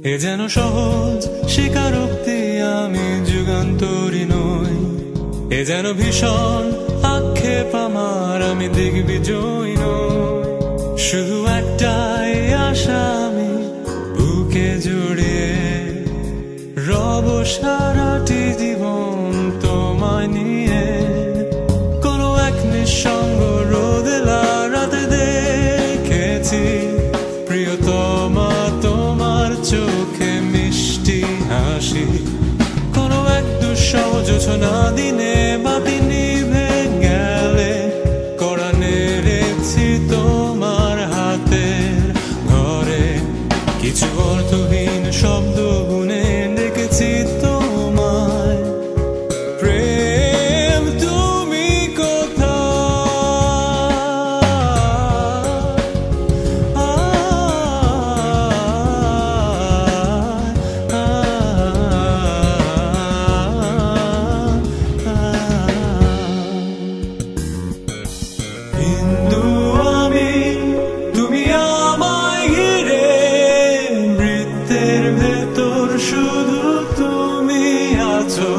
এ যেন সহজ স্বীকারোক্তি, আমি যুগান্তরী নই। এ যেন ভীষণ আক্ষেপ আমার, আমি দিগ্বিজয়ী নই। শুধু একটাই আশা, আমি বুকে জড়িয়ে রব সারাটি জীবন তোমায় নিয়ে। কোনো এক নিঃসঙ্গ রোদেলা রাতে দেখেছি প্রিয়তমা তোমার চোখে মিষ্টি হাসি। কোনো এক দুঃসহ জোছনা দিনে বাতি নিভে গেলে কড়া নেড়েছি তোমার হাতের ঘরে। কিছু অর্থহীন শব্দ গুনে ডেকেছি তোমায়, প্রেম তুমি হিন্দু আমি, তুমি আমায় ঘিরে, বৃত্তের ভেতর শুধু তুমি আছো।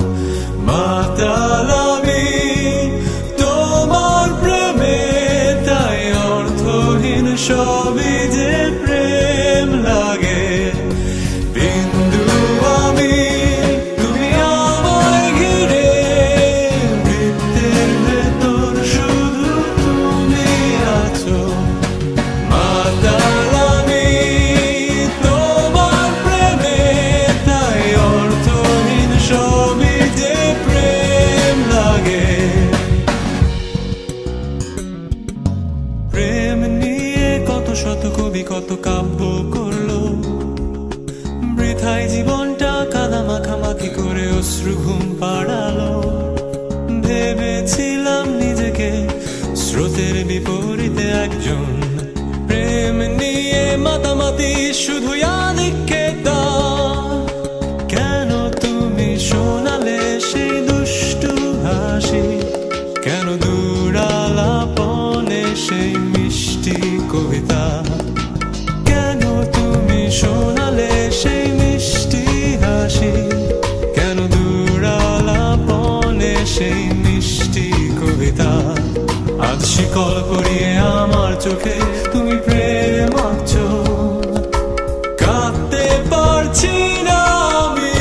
মাতাল আমি তোমার প্রেমে, তাই অর্থহীন সবই যে প্রেম লাগে। বিন্দু আমি, তুমি আমায় ঘিরে, বৃত্তের ভেতর শুধু তুমি আছো। মাতাল আমি তোমার প্রেমে, তাই অর্থহীন সবই যে প্রেম লাগে। প্রেম নিয়ে কত শত কবি কত কাব্য করলো, বৃথায় জীবনটা কাদা মাখামাখি করে অশ্রু ঘুম পাড়ালো। ভেবেছিলাম নিজেকে স্রোতের বিপরীতে একজন, প্রেম নিয়ে মাতামাতি শুধু আধিক্যতা। কেন তুমি শোনালে সেই দুষ্টু হাসি, কেন দূরালাপনে সেই মিষ্টি কবিতা। কেন তুমি শোনালে সেই মিষ্টি হাসি, কেন দূরালাপনে সেই মিষ্টি কবিতা। আজ শিকল পরিয়ে আমার চোখে তুমি প্রেম আঁকছো, কাঁদতে পারছি না আমি।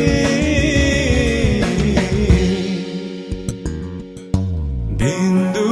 বিন্দু